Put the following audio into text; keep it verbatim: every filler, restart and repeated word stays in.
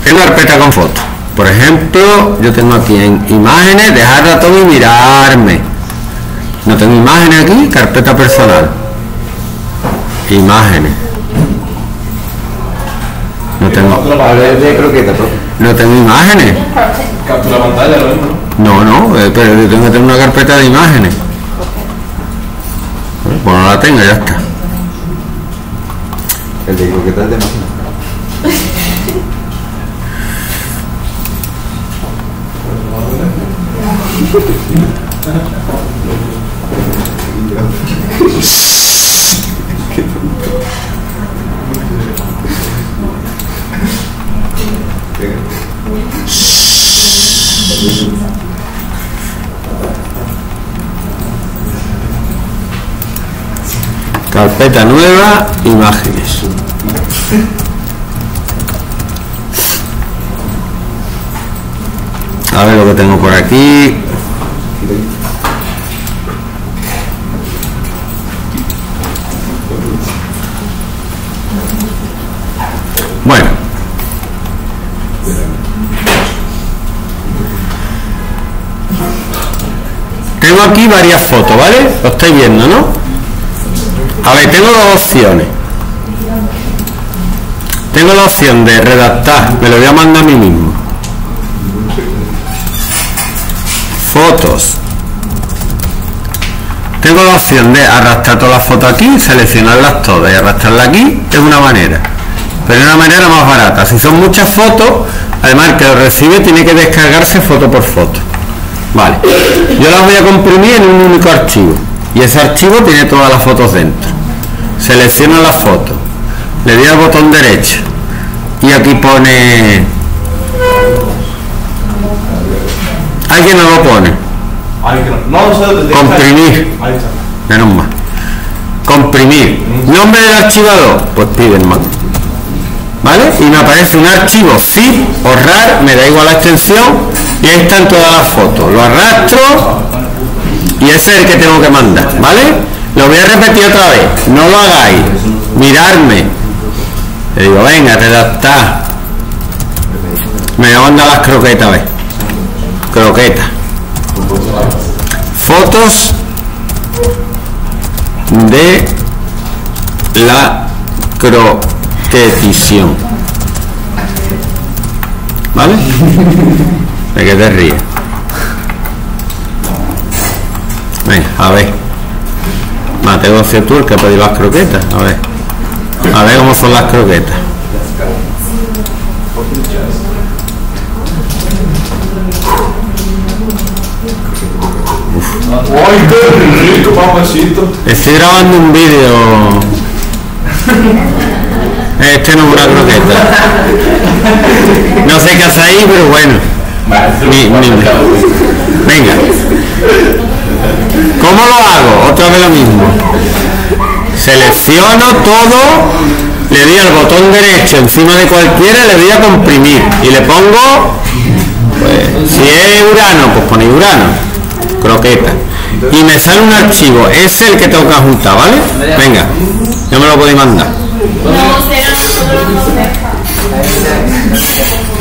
Tengo carpeta con fotos. Por ejemplo, yo tengo aquí en imágenes, dejar ratón y mirarme. No tengo imágenes aquí, carpeta personal. Imágenes. No tengo. No tengo imágenes. Captura pantalla, No, no, eh, pero yo tengo que tener una carpeta de imágenes. Bueno, pues no la tengo, ya está. El de croquetas de máquina. Carpeta nueva, imágenes. A ver lo que tengo por aquí. Bueno. Tengo aquí varias fotos, ¿vale? Lo estáis viendo, ¿no? A ver, tengo dos opciones. Tengo la opción de redactar, me lo voy a mandar a mí mismo. Fotos. Tengo la opción de arrastrar todas las fotos aquí, seleccionarlas todas y arrastrarlas aquí, es una manera. Pero es una manera más barata. Si son muchas fotos, además el que lo recibe tiene que descargarse foto por foto. Vale. Yo las voy a comprimir en un único archivo. Y ese archivo tiene todas las fotos dentro. Selecciono las fotos. Le doy al botón derecho. Y aquí pone... ¿Alguien no lo pone? Comprimir. Menos mal. Comprimir. Nombre del archivador. Pues piden más. ¿Vale? Y me aparece un archivo zip o rar, me da igual la extensión, y ahí están todas las fotos. Lo arrastro y ese es el que tengo que mandar, ¿vale? Lo voy a repetir otra vez, no lo hagáis, mirarme. Le digo, venga, redactar. Me voy a mandar las croquetas, a ver. Croquetas. Fotos de la croquetición. ¿Vale? ¿De qué te ríes? Venga, a ver. Mateo, tengo que ser tú el que pedí las croquetas. A ver. A ver cómo son las croquetas. ¡Ay, qué rico, papacito! Estoy grabando un vídeo. Este no es una croqueta. No sé qué hace ahí, pero bueno. Ni, ni, venga. ¿Cómo lo hago? Otra vez lo mismo. Selecciono todo, le doy al botón derecho encima de cualquiera, le doy a comprimir y le pongo, pues, si es Urano, pues pone Urano, croqueta. Y me sale un archivo, es el que tengo que juntar, ¿vale? Venga, ya me lo podéis mandar. No, será, no, no, no, no.